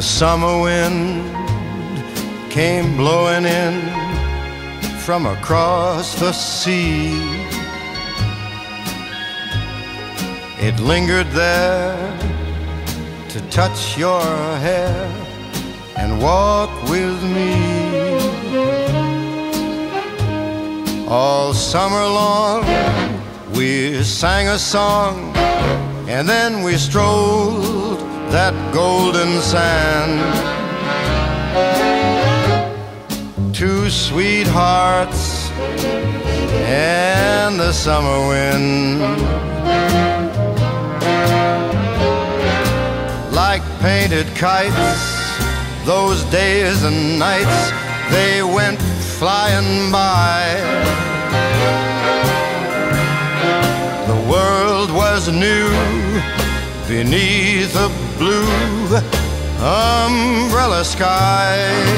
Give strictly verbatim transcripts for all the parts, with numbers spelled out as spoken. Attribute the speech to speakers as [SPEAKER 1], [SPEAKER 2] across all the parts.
[SPEAKER 1] The summer wind came blowing in from across the sea. It lingered there to touch your hair and walk with me. All summer long we sang a song, and then we strolled that golden sand. Two sweethearts and the summer wind, like painted kites, those days and nights, they went flying by. The world was new beneath a blue umbrella sky.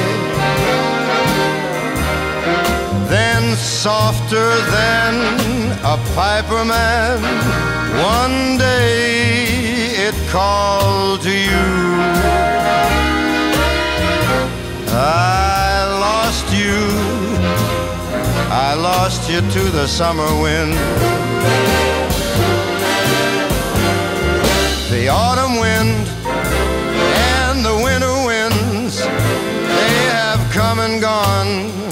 [SPEAKER 1] Then softer than a piper man, one day it called to you. I lost you, I lost you to the summer wind. The autumn wind and the winter winds, they have come and gone.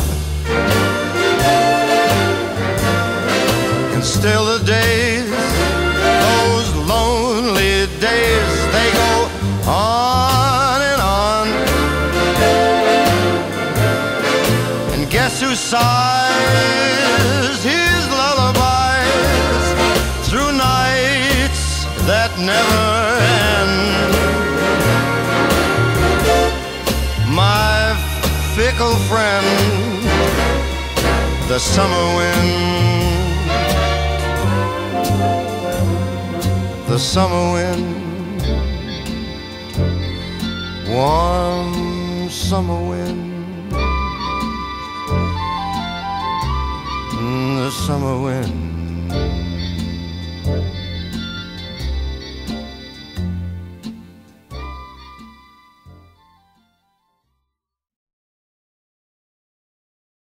[SPEAKER 1] And still the days, those lonely days, they go on and on. And guess who sighs his lullabies through nights that never end? My fickle friend, the summer wind. The summer wind, warm summer wind, the summer wind.